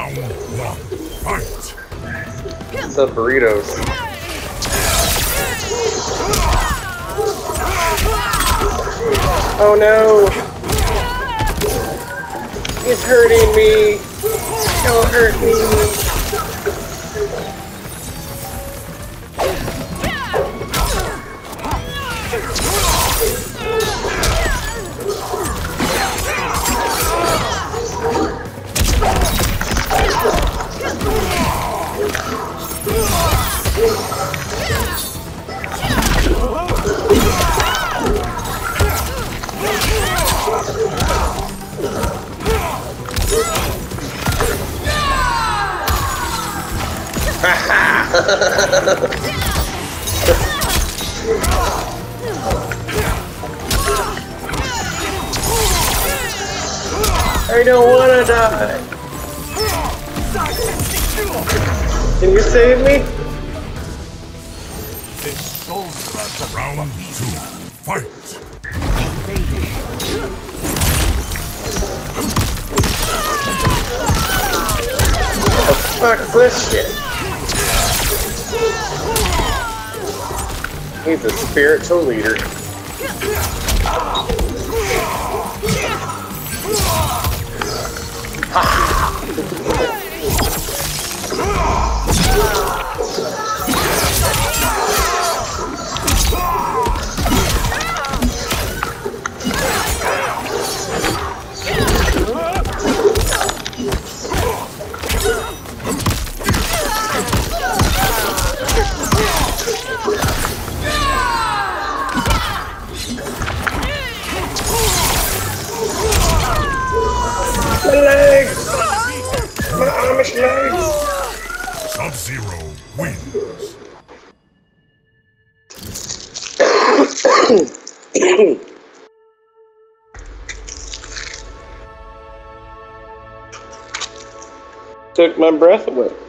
Round one, fight! What's up, burritos? Oh no! He's hurting me! Don't hurt me! I don't want to die. Can you save me? Round two, fight! Fuck this shit. He's a spiritual leader. My legs! My Amish legs! Sub-Zero wins. Took my breath away.